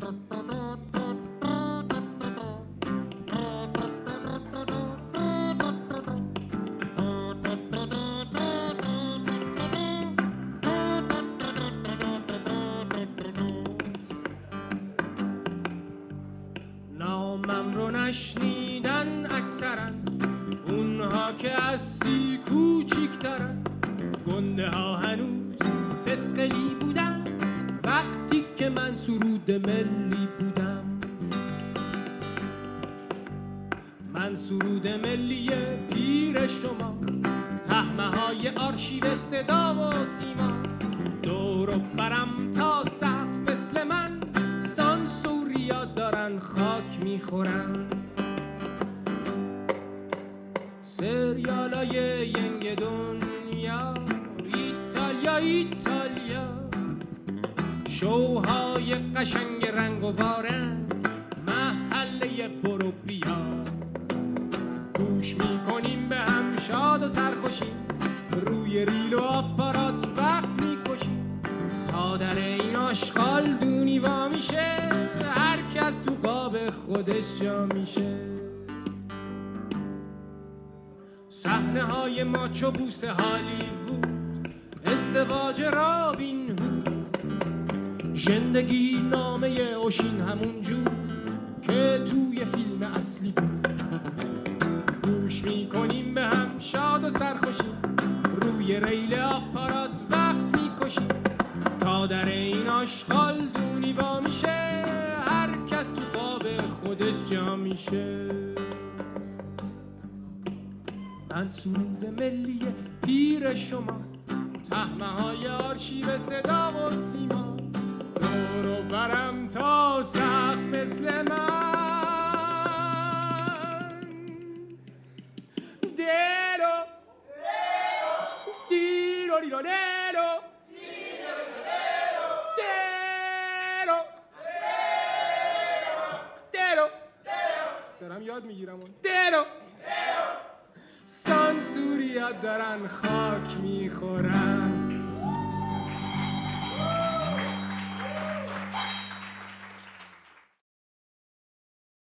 نامم رو نشنیدن اکثرا اونها که از سی کوچیک‌ترن، گنده ها هنوز فسقلی بودن وقتی که من سرود ملی بودم. من سرود ملی پیر شما، تهمه های آرشیو صدا و سیما، دور و برم تا سقف مثل من سانسوریا دارن خاک میخورن. سریالای ینگ دنیا، ایتالیا ایتالیا، شوهای قشنگ رنگ و وارنگ، محله برو بیا، گوش میکنیم به هم شاد و سرخوشیم، روی ریل و آپارات وقت میکشیم، تا در این آشغال دونی وا میشه، هر کس تو قاب خودش جا میشه. صحنه های ماچو بوس هالیوود، ازدواج رابین هود، زندگی نامه اوشین همون جور که توی فیلم اصلی بود. گوش میکنیم به هم شاد و سرخوشیم، روی ریل آپارات وقت میکشیم، تا در این آشغال دونی وا میشه، هر کس تو خواب خودش جا میشه. من سرود ملی پیر شما، تهمه های آرشیو صدا و سیما، دور و برم تا سقف مثل من. دیرو دیرو دیرو دیرو دیرو دیرو دارم یاد میگیرم اون دیرو سانسوریا دارن خاک میخورن.